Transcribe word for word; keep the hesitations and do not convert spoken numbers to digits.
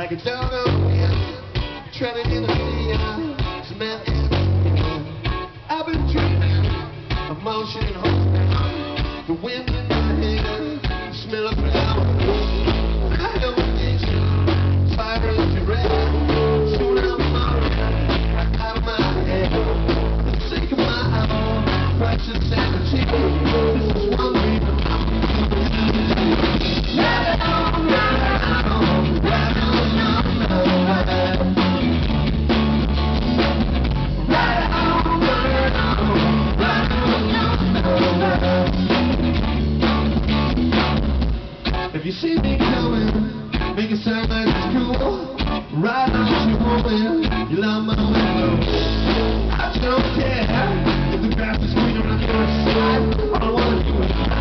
like a dog on the wind, treading in the sea, cement in the wind. I've been dreaming of motion and hope, the wind in my hair, the smell of flowers. I don't need you, fire is your red, soon I'm falling out of my head. The sake of my own precious energy, this is one reason I'm right on, right on, right on, right on, right on. If you see me coming, make it sound like it's cool. Right on you moving, you love my window. I don't care if the grass is greener on your side. All I wanna do is